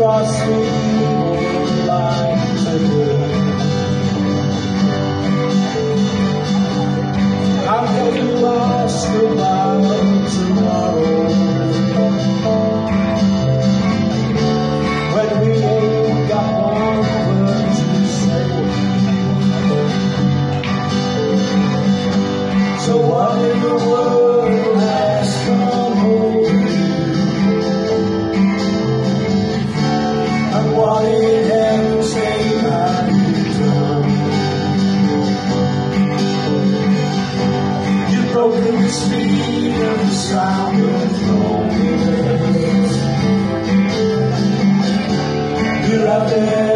trust me like to do. How can you ask about tomorrow when we ain't got one word to say? So what in the world has come over you? And what in heaven's name have you done? You've broken the speed of the sound of loneliness. You're out there